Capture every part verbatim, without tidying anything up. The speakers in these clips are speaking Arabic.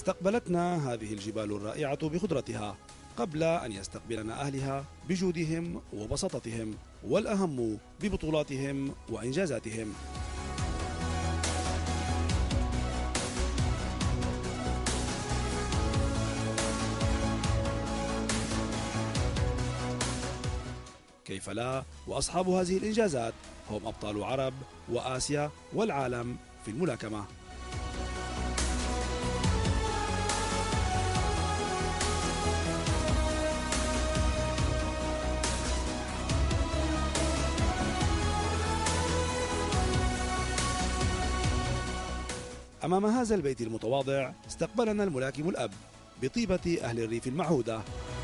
استقبلتنا هذه الجبال الرائعة بخضرتها قبل أن يستقبلنا أهلها بجودهم وبساطتهم، والأهم ببطولاتهم وإنجازاتهم. كيف لا، وأصحاب هذه الإنجازات هم أبطال عرب وآسيا والعالم في الملاكمة. أمام هذا البيت المتواضع استقبلنا الملاكم الأب بطيبة أهل الريف المعهودة.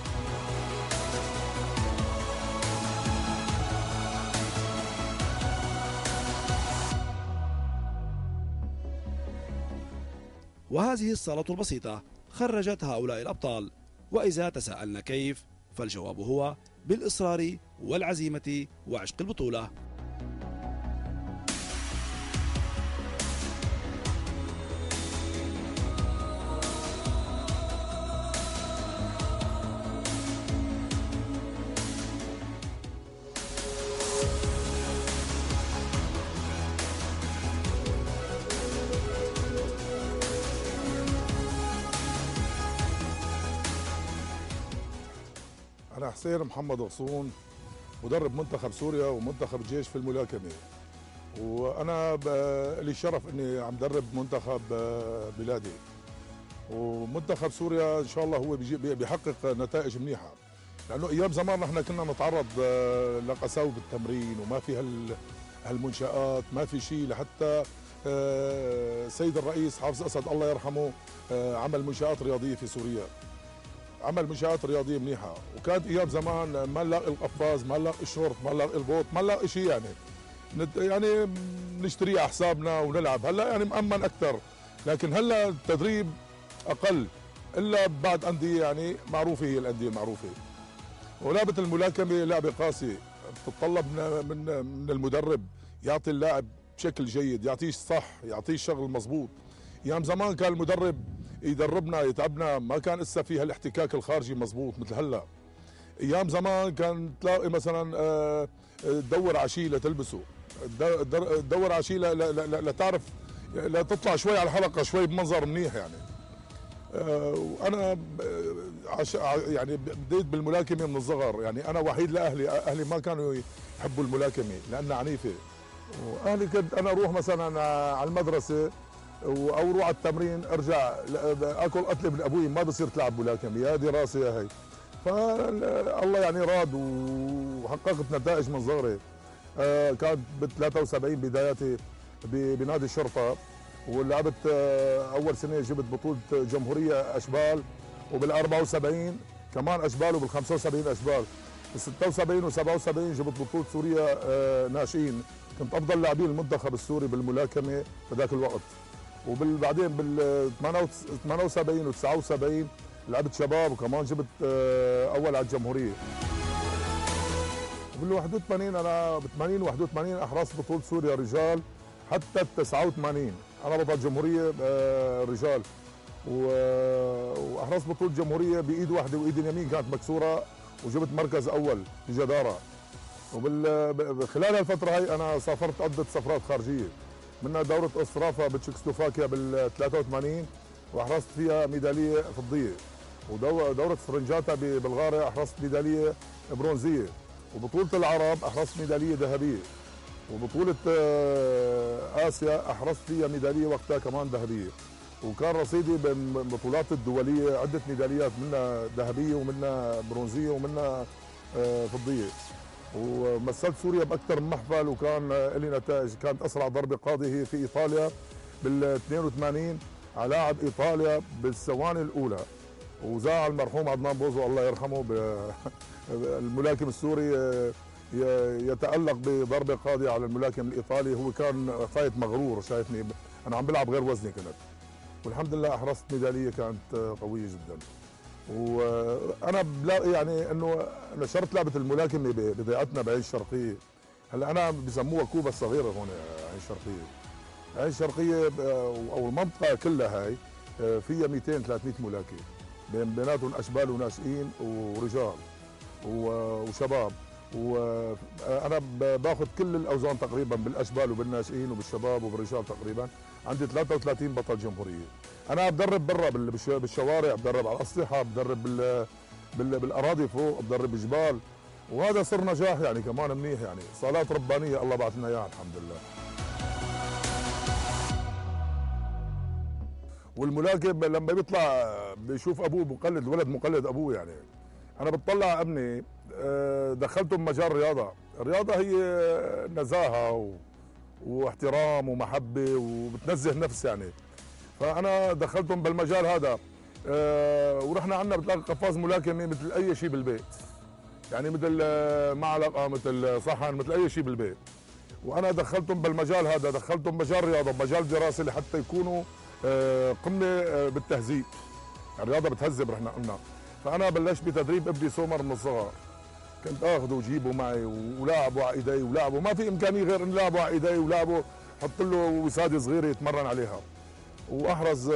وهذه الصالة البسيطة خرجت هؤلاء الأبطال، وإذا تساءلنا كيف، فالجواب هو بالإصرار والعزيمة وعشق البطولة. أنا حسين محمد غصون، مدرب منتخب سوريا ومنتخب الجيش في الملاكمة، وأنا لي الشرف إني عم درب منتخب بلادي، ومنتخب سوريا إن شاء الله هو بيحقق نتائج منيحة، لأنه أيام زمان نحن كنا نتعرض لقساوة بالتمرين وما في هالمنشآت، ما في شيء، لحتى السيد الرئيس حافظ أسد الله يرحمه عمل منشآت رياضية في سوريا، عمل منشآت رياضية منيحة، وكانت أيام زمان ما نلاقي القفاز، ما نلاقي الشورت، ما نلاقي البوط، ما نلاقي شيء، يعني يعني نشتريه على حسابنا ونلعب. هلا يعني مأمن أكثر، لكن هلا التدريب أقل إلا بعد أندية يعني معروفة، هي الأندية المعروفة. ولعبة الملاكمة لعبة قاسية، بتتطلب من من المدرب يعطي اللاعب بشكل جيد، يعطيه صح، يعطيه الشغل مضبوط. أيام زمان كان المدرب يدربنا يتعبنا، ما كان لسه في هالاحتكاك الخارجي مزبوط مثل هلا. ايام زمان كان تلاقي مثلا تدور على شيء لتلبسه، تدور على شيء لتعرف لتطلع شوي على الحلقه شوي بمنظر منيح يعني. وانا يعني بديت بالملاكمه من الصغر، يعني انا وحيد لاهلي، اهلي ما كانوا يحبوا الملاكمه لانها عنيفه، واهلي كنت انا اروح مثلا على المدرسه او اروح على التمرين ارجع اكل قتله من ابوي، ما بصير تلعب ملاكمه، يا دراسه يا هي. فالله يعني راد وحققت نتائج من صغري. آه كانت ب ثلاثة وسبعين بداياتي بنادي الشرطه، ولعبت آه اول سنه جبت بطوله جمهوريه اشبال، وبال أربعة وسبعين كمان اشبال، وبال خمسة وسبعين اشبال، بال ستة وسبعين وسبعة وسبعين جبت بطوله سوريا آه ناشئين، كنت افضل لاعبين المنتخب السوري بالملاكمه بذاك الوقت. وبعدين بال ثمانية وسبعين و تسعة وسبعين لعبت شباب، وكمان جبت اول على الجمهوريه. وبال واحد وثمانين انا ب ثمانين و واحد وثمانين احرزت بطوله سوريا رجال، حتى ال تسعة وثمانين انا بطل جمهوريه رجال، واحرزت بطوله جمهوريه بايد واحده وايد اليمين كانت مكسوره، وجبت مركز اول بجداره. وخلال الفتره هي انا سافرت عده سفرات خارجيه، منها دورة أسترافا بتشيكوسلوفاكيا بال ثلاثة وثمانين وأحرزت فيها ميدالية فضية، ودورة فرنجاتا ببلغاريا أحرزت ميدالية برونزية، وبطولة العرب أحرزت ميدالية ذهبية، وبطولة آسيا أحرزت فيها ميدالية وقتها كمان ذهبية. وكان رصيدي بالبطولات الدولية عدة ميداليات، منها ذهبية ومنها برونزية ومنها فضية. ومثلت سوريا باكثر من محفل، وكان لي نتائج. كانت اسرع ضربه قاضيه هي في ايطاليا بال اثنين وثمانين على لاعب ايطاليا بالثواني الاولى، وزاع المرحوم عدنان بوزو الله يرحمه الملاكم السوري يتالق بضربه قاضيه على الملاكم الايطالي. هو كان فايت مغرور، شايفني انا عم بلعب غير وزني كنت، والحمد لله احرزت ميداليه كانت قويه جدا. وانا بلاقي يعني انه نشرت لعبه الملاكمه ببيئتنا بعين الشرقيه. هلا انا بسموها كوبا الصغيره هون عين الشرقيه. عين الشرقيه او المنطقه كلها هاي فيها مئتين ثلاثمئة ملاكم، بين بيناتهم اشبال وناشئين ورجال وشباب، وانا باخذ كل الاوزان تقريبا بالاشبال وبالناشئين وبالشباب وبالرجال تقريبا. عندي ثلاثة وثلاثين بطل جمهوريه. انا بدرب برا بالشوارع، بدرب على الاسطحه، بدرب بال بالاراضي فوق، بدرب جبال، وهذا صار نجاح يعني كمان منيح، يعني صالات ربانيه الله بعث لنا اياها الحمد لله. والملاكم لما بيطلع بيشوف ابوه مقلد، ولد مقلد ابوه يعني. انا بتطلع ابني دخلته بمجال الرياضه، الرياضه هي نزاهه واحترام ومحبه وبتنزه نفس يعني. فانا دخلتهم بالمجال هذا، ورحنا عندنا بتلاقي قفاز ملاكمه مثل اي شيء بالبيت، يعني مثل معلقه مثل صحن مثل اي شيء بالبيت. وانا دخلتهم بالمجال هذا، دخلتهم مجال رياضه مجال دراسه لحتى يكونوا قمه بالتهذيب. الرياضه بتهذب رحنا قلنا. فانا بلشت بتدريب ابني سومر من الصغر، كنت اخذه وجيبه معي ولاعبه على ايدي ولعبه، ما في امكانيه غير ان لعبه على ايدي ولعبه، حط له وساده صغيره يتمرن عليها. واحرز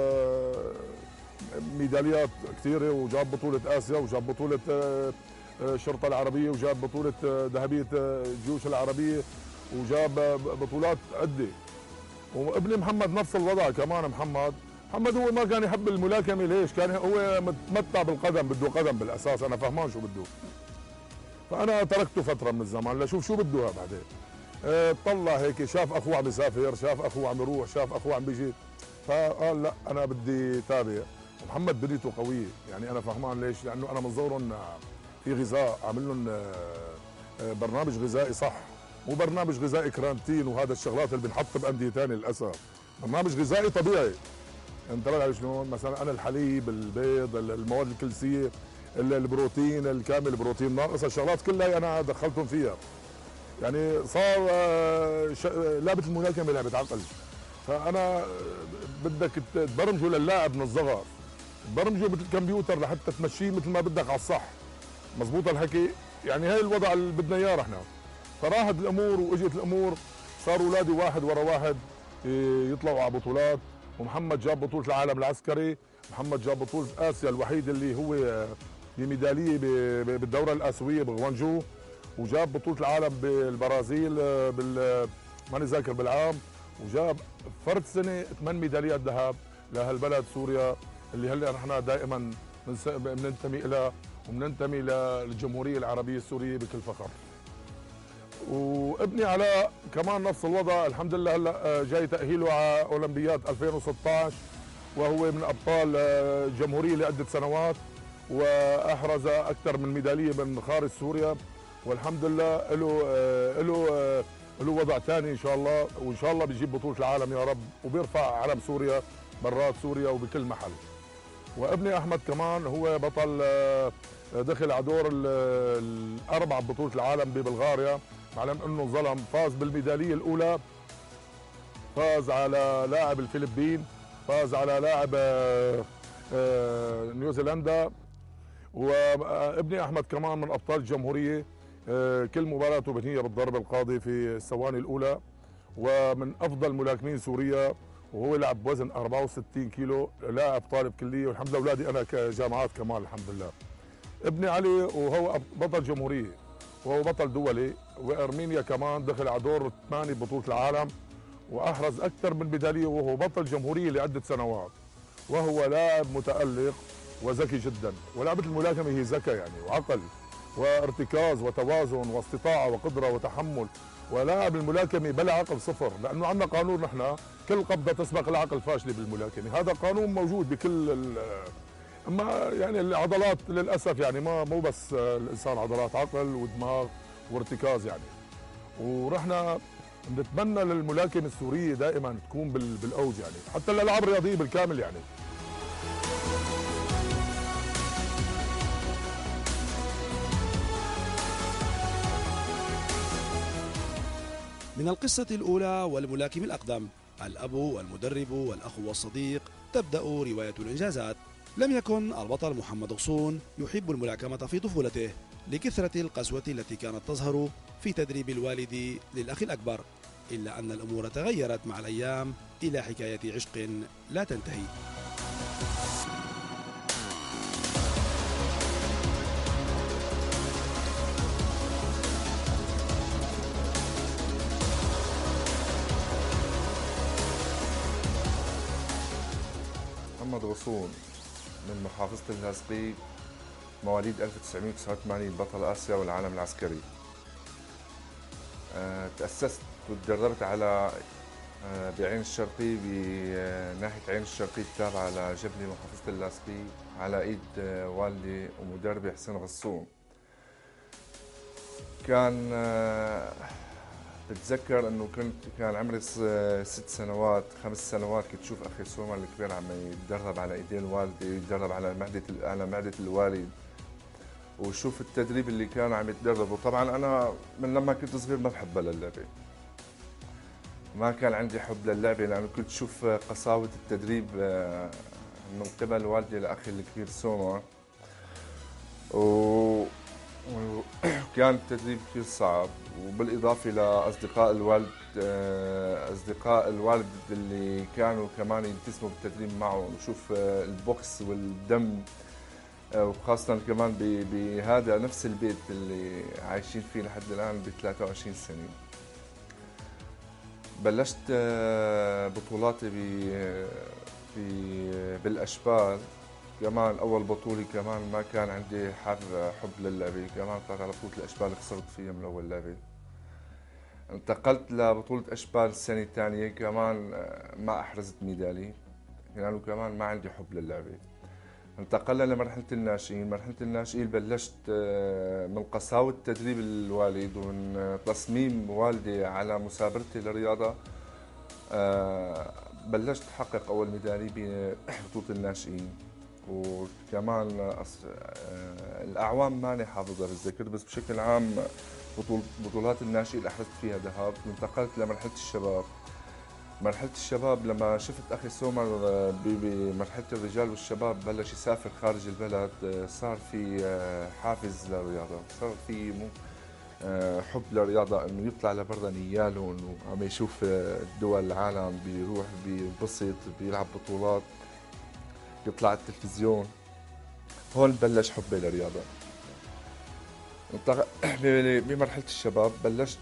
ميداليات كثيره، وجاب بطوله اسيا، وجاب بطوله الشرطه العربيه، وجاب بطوله ذهبيه الجيوش العربيه، وجاب بطولات عده. وابني محمد نفس الوضع كمان. محمد محمد هو ما كان يحب الملاكمه، ليش؟ كان هو متمتع بالقدم، بده قدم بالاساس، انا فهمان شو بده. فانا تركته فتره من الزمان لشوف شو بده بعدين. اه طلع هيك، شاف اخوه عم يسافر، شاف اخوه عم يروح، شاف اخوه عم بيجي، فقال لا انا بدي تابع. ومحمد بنيته قويه، يعني انا فهمان ليش؟ لانه انا مصورهم في غذاء، عامل لهم برنامج غذائي صح، مو برنامج غذائي كرانتين وهذا الشغلات اللي بنحط بانديه ثانيه للاسف. برنامج غذائي طبيعي. انت على شلون؟ مثلا انا الحليب، البيض، المواد الكلسيه، البروتين الكامل، البروتين ناقص، الشغلات كلها انا دخلتهم فيها. يعني صار لعبه الملاكمه لعبه عقل. فانا بدك تبرمجه للاعب من الصغر، تبرمجه مثل الكمبيوتر لحتى تمشيه مثل ما بدك على الصح. مزبوط الحكي؟ يعني هاي الوضع اللي بدنا اياه رحنا. فراحت الامور واجت الامور، صاروا اولادي واحد ورا واحد يطلعوا على بطولات. ومحمد جاب بطوله العالم العسكري، محمد جاب بطوله اسيا الوحيد اللي هو بميداليه بالدوره الاسيويه بغوانجو، وجاب بطوله العالم بالبرازيل بال ماني ذاكر بالعام، وجاب فرد سنه ثمان ميداليات ذهب لهالبلد سوريا اللي هلا نحن دائما بننتمي لها وبننتمي للجمهوريه العربيه السوريه بكل فخر. وابني علاء كمان نفس الوضع، الحمد لله هلا جاي تاهيله على اولمبياد ألفين وستة عشر، وهو من ابطال الجمهوريه لعده سنوات، واحرز اكثر من ميداليه من خارج سوريا، والحمد لله له له له وضع ثاني ان شاء الله، وان شاء الله بيجيب بطوله العالم يا رب، وبيرفع علم سوريا برات سوريا وبكل محل. وابني احمد كمان هو بطل، دخل على دور الاربع بطوله العالم ببلغاريا، معلم انه ظلم، فاز بالميداليه الاولى، فاز على لاعب الفلبين، فاز على لاعب نيوزيلندا. وابني احمد كمان من ابطال الجمهوريه، كل مباراته بنهيها بالضرب القاضي في الثواني الاولى، ومن افضل ملاكمين سوريا، وهو لعب بوزن أربعة وستين كيلو، لاعب طالب كليه، والحمد لله اولادي انا كجامعات كمان الحمد لله. ابني علي وهو بطل جمهوريه وهو بطل دولي، وارمينيا كمان دخل على دور الثمانيه ببطوله العالم، واحرز اكثر من ميداليه، وهو بطل جمهوريه لعده سنوات، وهو لاعب متالق وذكي جدا. ولعبه الملاكمه هي ذكاء يعني وعقل وارتكاز وتوازن واستطاعه وقدره وتحمل. ولاعب الملاكمه بلا عقل صفر، لانه عندنا قانون نحن كل قبضه تسبق العقل فاشله بالملاكمه، هذا قانون موجود بكل. اما يعني العضلات للاسف يعني ما مو بس الانسان عضلات، عقل ودماغ وارتكاز يعني. ورحنا بنتمنى للملاكمه السوريه دائما تكون بالاوج يعني، حتى الالعاب الرياضيه بالكامل يعني. من القصة الأولى والملاكم الأقدم، الأب والمدرب والأخ والصديق، تبدأ رواية الإنجازات. لم يكن البطل محمد غصون يحب الملاكمة في طفولته لكثرة القسوة التي كانت تظهر في تدريب الوالد للأخ الأكبر، إلا أن الأمور تغيرت مع الأيام إلى حكاية عشق لا تنتهي. محمد غصون من محافظة اللاذقية، مواليد ألف وتسعمئة وتسعة وثمانين، بطل آسيا والعالم العسكري. أه تأسست وتدربت على أه بعين الشرقي، بناحية عين الشرقي التابعة لجبلي محافظة اللاذقية، على إيد أه والدي ومدربي حسين غصون. كان أه بتذكر انه كنت كان عمري ست سنوات خمس سنوات، كنت اشوف اخي سوما الكبير عم يتدرب على ايدين والدي، يتدرب على معده على معده الوالد، وشوف التدريب اللي كانوا عم يتدربوا. طبعا انا من لما كنت صغير ما بحب للعبه، ما كان عندي حب للعبه، لانه كنت اشوف قساوه التدريب من قبل والدي لاخي الكبير سوما، و وكان التدريب كثير صعب. وبالإضافة لأصدقاء الوالد أصدقاء الوالد اللي كانوا كمان يلتزموا بالتدريب معه، ونشوف البوكس والدم، وخاصة كمان بهذا نفس البيت اللي عايشين فيه لحد الآن ب ثلاثة وعشرين سنة. بلشت بطولاتي بالأشبال كمان. أول بطولة كمان ما كان عندي حب للعبة، كمان طلعت على بطولة الأشبال خسرت فيها من أول لعبة. انتقلت لبطولة أشبال السنة الثانية، كمان ما أحرزت ميدالية، يعني كمان ما عندي حب للعبة. انتقلنا لمرحلة الناشئين. مرحلة الناشئين بلشت من قساوة تدريب الوالد ومن تصميم والدي على مسابرتي للرياضة، بلشت أحقق أول ميدالية ببطولة الناشئين. وكمان الأعوام ماني حافظها بالذكر، بس بشكل عام بطولات الناشئين اللي أحرزت فيها ذهب. انتقلت لمرحلة الشباب. مرحلة الشباب لما شفت أخي سومر بمرحلة الرجال والشباب بلش يسافر خارج البلد، صار في حافز للرياضة، صار في حب للرياضة، إنه يطلع لبرا نياله، إنه عم يشوف دول العالم، بيروح بينبسط، بيلعب بطولات، يطلع على التلفزيون. هون بلش حبي للرياضة. بمرحلة الشباب بلشت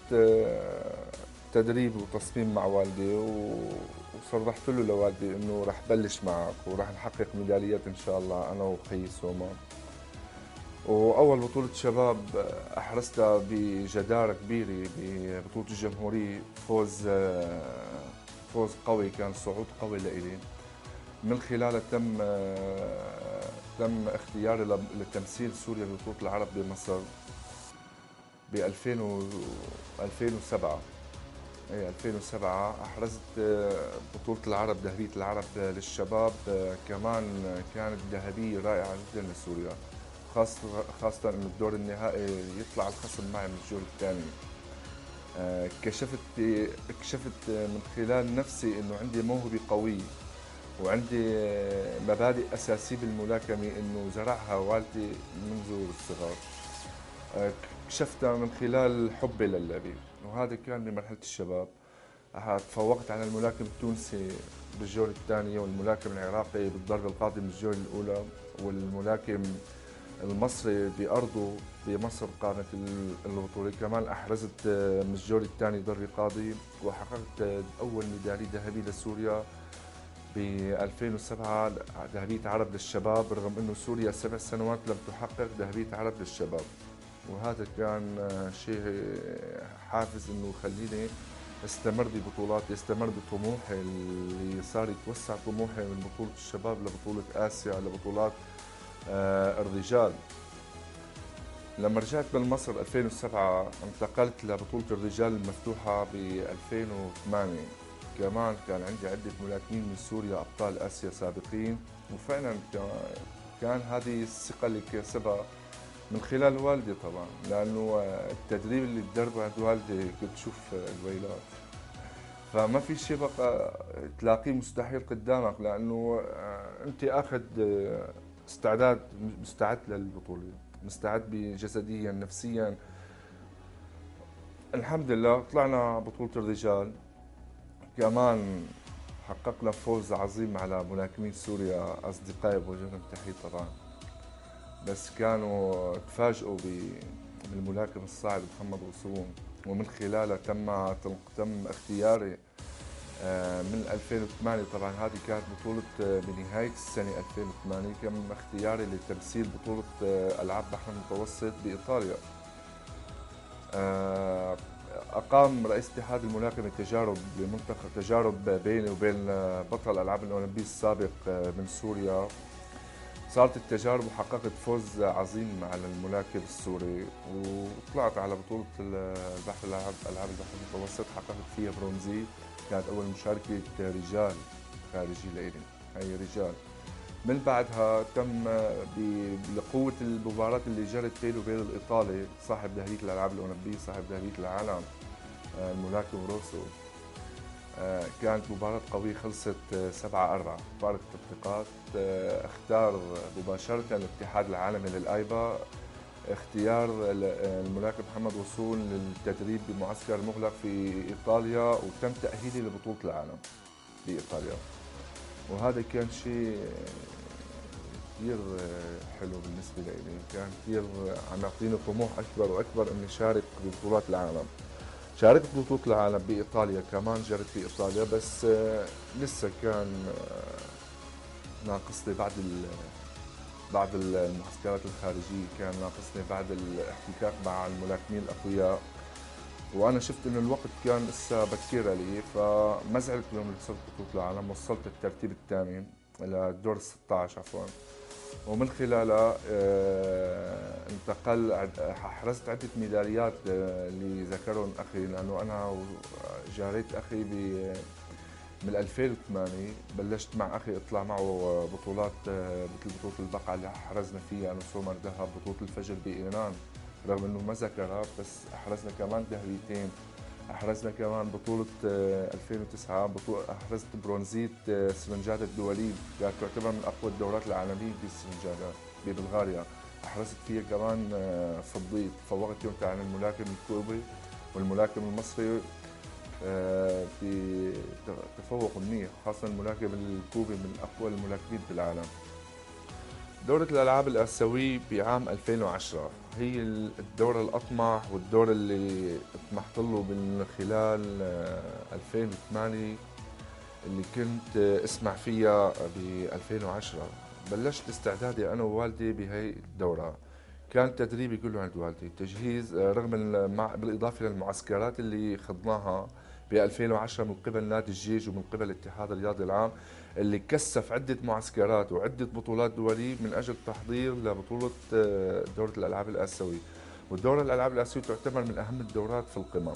تدريب وتصميم مع والدي، وصرحت له لوالدي انه رح بلش معك ورح نحقق ميداليات ان شاء الله انا وخي سوما. واول بطولة شباب احرزتها بجدارة كبيرة ببطولة الجمهورية، فوز فوز قوي، كان صعود قوي لإلي، من خلاله تم تم اختياري لتمثيل سوريا ببطولة العرب بمصر ب ألفين وسبعة. اي ألفين وسبعة احرزت بطولة العرب، ذهبية العرب للشباب، كمان كانت ذهبية رائعة جدا لسوريا، خاصة خاصة انه الدور النهائي يطلع الخصم معي من الجول الثاني. اكتشفت اكتشفت من خلال نفسي انه عندي موهبة قوية وعندي مبادئ أساسية بالملاكمة إنه زرعها والدي منذ الصغر. اكتشفتها من خلال حبي للعبة، وهذا كان بمرحلة الشباب. تفوقت على الملاكم التونسي بالجولة الثانية، والملاكم العراقي بالضربة القاضية من الجولة الأولى، والملاكم المصري بأرضه بمصر قامت البطولة. كمان أحرزت من الجولة الثانية ضربة قاضية، وحققت أول ميدالية ذهبية لسوريا ب ألفين وسبعة، ذهبية عرب للشباب، رغم انه سوريا سبع سنوات لم تحقق ذهبية عرب للشباب. وهذا كان شيء حافز انه يخليني استمر ببطولاتي، استمر بطموحي اللي صار يتوسع طموحي من بطولة الشباب لبطولة آسيا لبطولات الرجال. لما رجعت من مصر ألفين وسبعة انتقلت لبطولة الرجال المفتوحة ب ألفين وثمانية. كمان كان عندي عدة ملاكمين من سوريا أبطال آسيا سابقين، وفعلا كان هذه الثقة اللي كسبها من خلال والدي طبعا، لأنه التدريب اللي تدربه عند والدي كنت شوف الويلات، فما في شيء بقى تلاقيه مستحيل قدامك، لأنه أنت أخذ استعداد، مستعد للبطولة، مستعد جسديا نفسيا. الحمد لله طلعنا بطولة الرجال، كمان حققنا فوز عظيم على ملاكمين سوريا، أصدقائي بوجههم تحية طبعا. بس كانوا تفاجئوا بالملاكم الصاعد محمد غصون، ومن خلاله تم تم اختياري من ألفين وثمانية. طبعا هذه كانت بطولة بنهاية السنة ألفين وثمانية، تم اختياري لتمثيل بطولة ألعاب بحر المتوسط بإيطاليا. أقام رئيس اتحاد الملاكمة تجارب بمنطقة تجارب بيني وبين بطل الألعاب الأولمبية السابق من سوريا. صارت التجارب وحققت فوز عظيم على الملاكم السوري، وطلعت على بطولة البحر الألعاب ألعاب البحر المتوسط، حققت فيها برونزي. كانت أول مشاركة رجال خارجي لإلي، هي رجال. من بعدها تم بقوة المباراة اللي جرت بينه وبين الإيطالي صاحب ذهبية الألعاب الأولمبية، صاحب ذهبية العالم، الملاكم روسو. كانت مباراة قوية، خلصت سبعة أربعة فارق التطبيقات. اختار مباشرة الاتحاد العالمي للآيبا اختيار الملاكم محمد غصون للتدريب بمعسكر مغلق في إيطاليا، وتم تأهيلي لبطولة العالم بإيطاليا. وهذا كان شيء كثير حلو بالنسبة لي، كان كثير عم يعطيني طموح أكبر وأكبر إني شارك ببطولات العالم. شاركت ببطولة العالم بإيطاليا كمان، جرت في إيطاليا، بس لسه كان ناقصني بعد بعد المعسكرات الخارجية، كان ناقصني بعد الاحتكاك مع الملاكمين الأقوياء. وأنا شفت إنه الوقت كان لسه بكير لي، فما زعلت يوم اللي وصلت بطولة العالم. وصلت الترتيب الثامن للدور ستة عشر عفوا، ومن خلالها انتقل حرزت عدة ميداليات اللي ذكرهم أخي، لأنه أنا جاريت أخي من ألفين وثمانية. بلشت مع أخي أطلع معه بطولات مثل بطولة البقعة اللي حرزنا فيها أنا وسومر ذهب، بطولة الفجر بإيران رغم أنه ما ذكرها، بس أحرزنا كمان ذهبيتين. أحرزنا كمان بطولة ألفين وتسعة، بطولة أحرزت برونزية سرنجادا الدولية، كانت تعتبر من أقوى الدورات العالمية بالسرنجادا ببلغاريا. أحرزت فيها كمان فضيت، تفوقت يوم عن الملاكم الكوبي والملاكم المصري بتفوق منيح، خاصة الملاكم الكوبي من أقوى الملاكمين في العالم. دورة الألعاب الآسيوية بعام ألفين وعشرة هي الدورة الأطمح والدورة اللي طمحت له من خلال ألفين وثمانية، اللي كنت اسمع فيها ب ألفين وعشرة. بلشت استعدادي أنا ووالدي بهي الدورة، كان تدريبي كله عند والدي، تجهيز رغم بالإضافة للمعسكرات اللي خضناها ب ألفين وعشرة من قبل نادي الجيش ومن قبل الاتحاد الرياضي العام، اللي كثف عدة معسكرات وعدة بطولات دولية من أجل التحضير لبطولة دورة الألعاب الآسيوية. والدورة الألعاب الآسيوية تعتبر من أهم الدورات في القمم.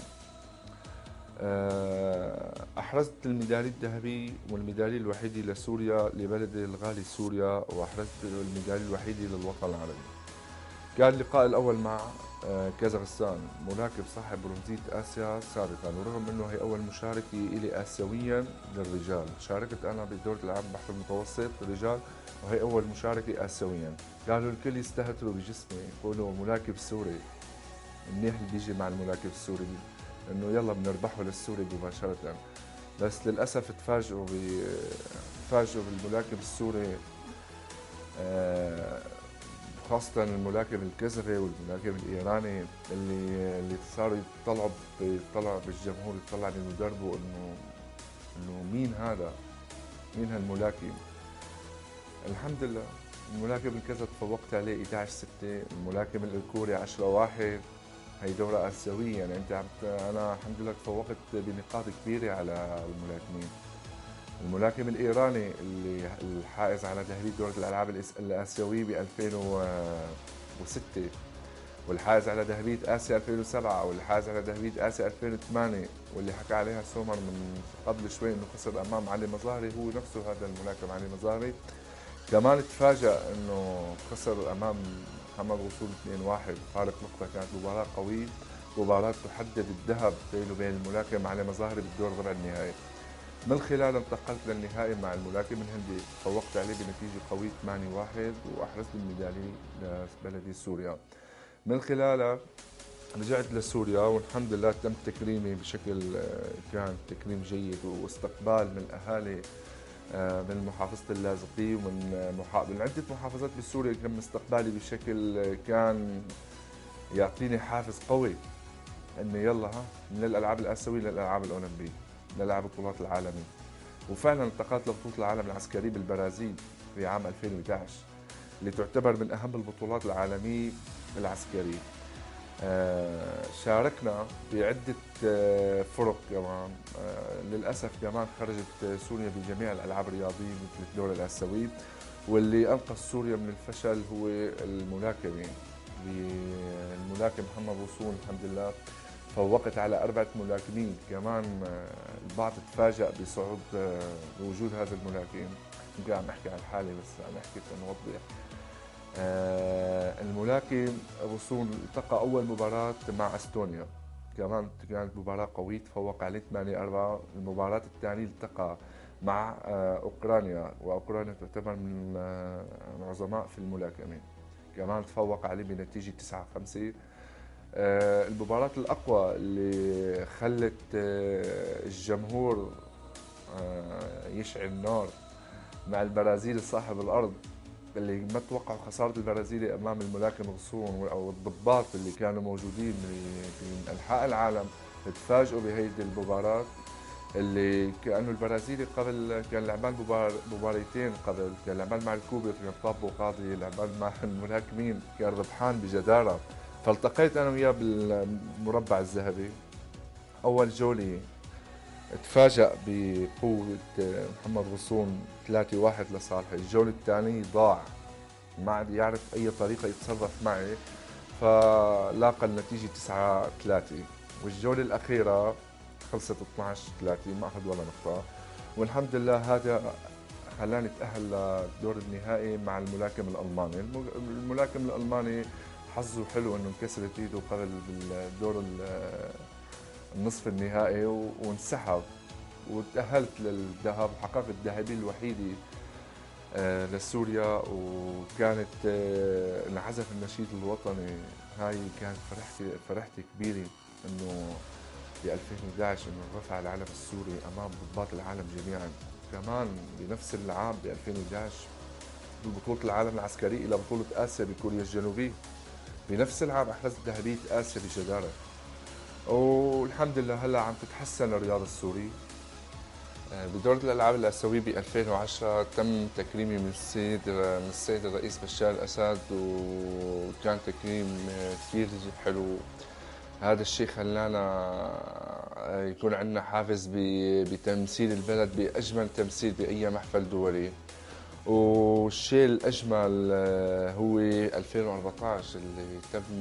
أحرزت الميدالية الذهبية والميدالية الوحيدة لسوريا لبلدي الغالي سوريا، وأحرزت الميدالية الوحيدة للوطن العربي. كان اللقاء الأول مع كازاخستان، ملاكم صاحب برونزية آسيا سابقا، ورغم أنه هي أول مشاركة إلي آسيويا للرجال. شاركت أنا بدورة الألعاب البحر المتوسط للرجال وهي أول مشاركة آسيويا. قالوا الكل يستهتروا بجسمي، يقولوا ملاكم سوري، منيح اللي بيجي مع الملاكم السوري، إنه يلا بنربحه للسوري مباشرة. بس للأسف تفاجئوا ب تفاجئوا بالملاكم السوري، آه خاصة الملاكم الكزغي والملاكم الإيراني اللي اللي صاروا يطلعوا يطلعوا بالجمهور، يطلع بمدربه إنه إنه مين هذا؟ مين هالملاكم؟ الحمد لله الملاكم الكزغ تفوقت عليه إحدى عشر ستة، الملاكم الكوري عشرة واحد. هي دورة آسيوية، يعني أنت أنا الحمد لله تفوقت بنقاط كبيرة على الملاكمين. الملاكم الإيراني اللي الحائز على ذهبية دورة الألعاب الآسيوية ب ألفين وستة، والحائز على ذهبية آسيا ألفين وسبعة، والحائز على ذهبية آسيا ألفين وثمانية، واللي حكى عليها سومر من قبل شوي إنه خسر أمام علي مظاهري، هو نفسه هذا الملاكم علي مظاهري. كمان تفاجأ إنه خسر أمام محمد غصون اثنين واحد فارق نقطة. كانت مباراة قوية، مباراة تحدد الذهب بينه وبين الملاكم علي مظاهري بالدور ربع النهائي. من خلالها انتقلت للنهائي مع الملاكم الهندي، تفوقت عليه بنتيجة قوية ثمانية واحد، وأحرزت الميدالية لبلدي سوريا. من خلالها رجعت لسوريا والحمد لله تم تكريمي بشكل كان تكريم جيد واستقبال من الاهالي من محافظة اللاذقية ومن محا... من عدة محافظات بسوريا. تم استقبالي بشكل كان يعطيني حافز قوي انه يلا ها من الالعاب الاسيويه للالعاب الاولمبيه للعب بطولات العالميه. وفعلا التقيت لبطوله العالم العسكري بالبرازيل في عام ألفين وإحدى عشر اللي تعتبر من اهم البطولات العالميه العسكريه. آه شاركنا بعده آه فرق كمان. آه للاسف كمان خرجت سوريا بجميع الالعاب الرياضيه مثل الدوري الاسيوي، واللي انقذ سوريا من الفشل هو الملاكمه. الملاكم محمد غصون الحمد لله فوقت على أربعة ملاكمين. كمان البعض تفاجأ بصعود وجود هذا الملاكم. يمكن عم احكي عن حالي بس عم احكي تنوضح. الملاكم غصون التقى أول مباراة مع استونيا، كمان كانت مباراة قوية تفوق عليه ثمانية أربعة. المباراة الثانية التقى مع أوكرانيا، وأوكرانيا تعتبر من العظماء في الملاكمة، كمان تفوق عليه بنتيجة تسعة خمسة. المباراة الأقوى اللي خلت الجمهور يشعل نار مع البرازيلي صاحب الأرض، اللي ما توقعوا خسارة البرازيلي أمام الملاكم غصون أو الضباط اللي كانوا موجودين من أنحاء العالم. تفاجئوا بهيدي المباراة اللي كأنه البرازيلي قبل كان لعبان مباريتين قبل، كان لعبان مع الكوبي كان طابو قاضي، لعبان مع الملاكمين كان ربحان بجدارة. فالتقيت أنا وياه بالمربع الذهبي. أول جولة تفاجأ بقوة محمد غصون ثلاثة واحد لصالحي. الجولة الثانية ضاع، ما عاد يعرف أي طريقة يتصرف معي، فلاقى النتيجة تسعة ثلاثة. والجولة الأخيرة خلصت اثنعش ثلاثة، ما أخذ ولا نقطة. والحمد لله هذا خلاني أتأهل للدور النهائي مع الملاكم الألماني. الملاكم الألماني حظه حلو انه انكسرت ايده قبل بالدور النصف النهائي وانسحب، وتأهلت للذهاب وحققت الذهبية الوحيدة لسوريا. وكانت انعزف النشيد الوطني، هاي كانت فرحتي فرحتي كبيرة انه ب ألفين وإحدى عشر انه رفع العلم السوري امام ضباط العالم جميعا. كمان بنفس العام ب ألفين وإحدى عشر ببطولة العالم العسكري الى بطولة اسيا بكوريا الجنوبية، بنفس العام احرزت ذهبية اسيا بجدارة. والحمد لله هلا عم تتحسن الرياضة السوري. بدورة الالعاب الاسيوية ب ألفين وعشرة تم تكريمي من السيد من السيد الرئيس بشار الاسد، وكان تكريم كثير حلو. هذا الشيء خلانا يكون عندنا حافز بتمثيل البلد باجمل تمثيل باي محفل دولي. والشيء الأجمل هو ألفين وأربعة عشر اللي تم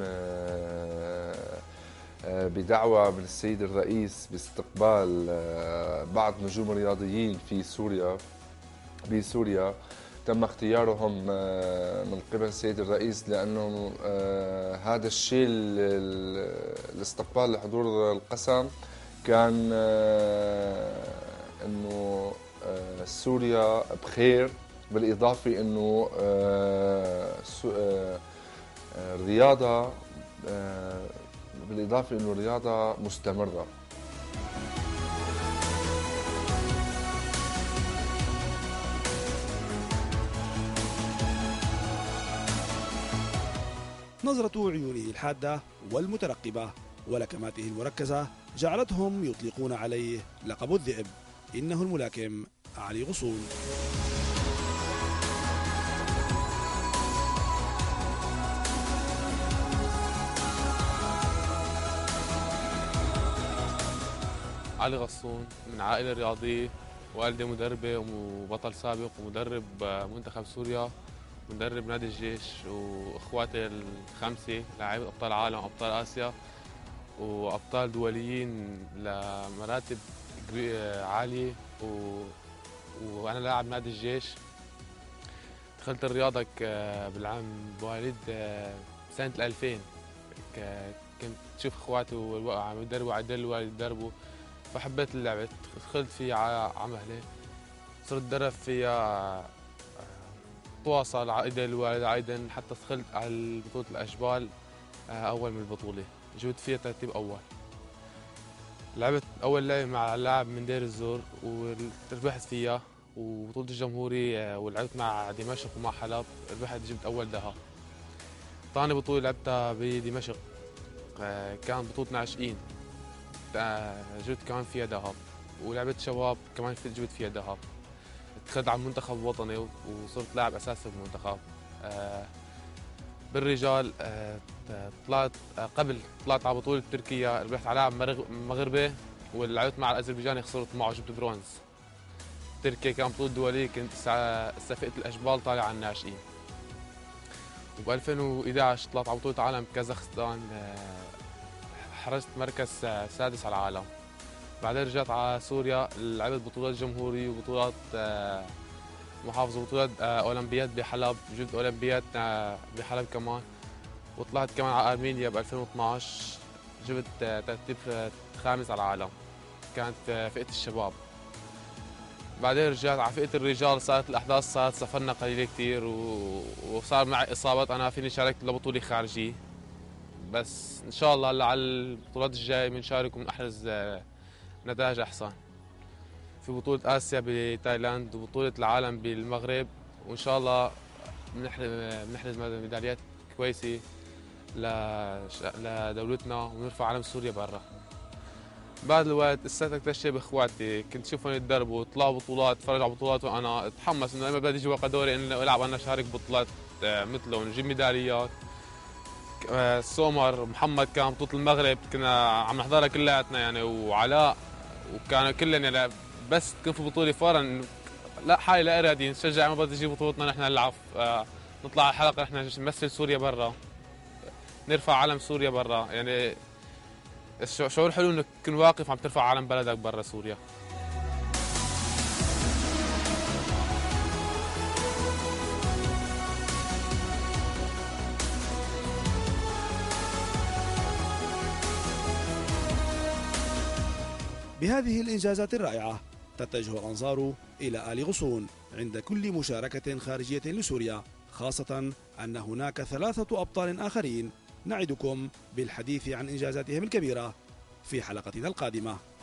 بدعوة من السيد الرئيس باستقبال بعض نجوم الرياضيين في سوريا بسوريا. تم اختيارهم من قبل السيد الرئيس لأنه هذا الشيء الاستقبال لحضور القسم كان أنه سوريا بخير، بالإضافة أنه الرياضة بالإضافة أنه الرياضة مستمرة. نظرة عيونه الحادة والمترقبة ولكماته المركزة جعلتهم يطلقون عليه لقب الذئب. إنه الملاكم علي غصون. علي غصون من عائلة رياضية، والدي مدربة وبطل سابق ومدرب منتخب سوريا مدرب نادي الجيش، واخواتي الخمسة لاعبين ابطال عالم وابطال اسيا وابطال دوليين لمراتب عالية و... وانا لاعب نادي الجيش. دخلت الرياضة بالعام بواليد سنة ألفين، كنت اشوف اخواتي عم يدربوا على الدل والوالد يدربوا، فحبيت اللعبة دخلت فيها على مهلي، صرت اتدرب فيها تواصل على ايدي الوالد عايدن حتى دخلت على بطولة الاشبال اول من البطولة جبت فيها ترتيب أول. لعبت أول لعبة مع لاعب من دير الزور وربحت فيها، وبطولة الجمهوري ولعبت مع دمشق ومع حلب ربحت جبت أول ذهب. ثاني بطولة لعبتها بدمشق كان بطولة ناشئين جبت كمان فيها ذهب، ولعبت شباب كمان جبت فيها ذهب. دخلت على المنتخب الوطني وصرت لاعب أساسي بالمنتخب. بالرجال طلعت قبل طلعت على بطولة تركيا ربحت على لاعب مغربي، ولعبت مع الأذربيجاني خسرت معه جبت برونز. تركيا كان بطولة دولية كنت استفقت الأجبال طالع على الناشئين. وب ألفين وإحدى عشر طلعت على بطولة عالم كازاخستان حرزت مركز سادس على العالم. بعدين رجعت على سوريا لعبت بطولات جمهوري وبطولات محافظة وبطولات أولمبياد بحلب، جبت أولمبياد بحلب كمان. وطلعت كمان على أرمينيا ب ألفين واثنعش جبت ترتيب خامس على العالم، كانت فئة الشباب. بعدين رجعت على فئة الرجال، صارت الأحداث صارت سفرنا قليلة كثير وصار معي إصابات، أنا فيني شاركت لبطولة خارجية، بس إن شاء الله على البطولات الجاية بنشارك وبنحرز نتائج أحسن. في بطولة آسيا بتايلاند وبطولة العالم بالمغرب، وإن شاء الله بنحرز ميداليات كويسة لدولتنا ونرفع علم سوريا برا. بعد الوقت استمتعت اكتشف باخواتي، كنت اشوفهم يتدربوا ويطلعوا بطولات، اتفرج على بطولات وانا اتحمس انه لما بدي اجي وقت دوري اني العب انا اشارك بطولات مثلهم نجيب ميداليات. سومر محمد كان بطولة المغرب كنا عم نحضرها كلياتنا يعني، وعلاء وكانوا كلهم يعني بس تكون في بطولة فورا لا حالي لا ارادي نشجع ما بدي نجيب بطولتنا نحن نلعب، نطلع على الحلقة نحن نمثل سوريا برا، نرفع علم سوريا برا. يعني شعور حلو انك تكون واقف عم ترفع علم بلدك برا سوريا. بهذه الإنجازات الرائعة تتجه الأنظار إلى آل غصون عند كل مشاركة خارجية لسوريا، خاصة أن هناك ثلاثة أبطال آخرين نعدكم بالحديث عن إنجازاتهم الكبيرة في حلقتنا القادمة.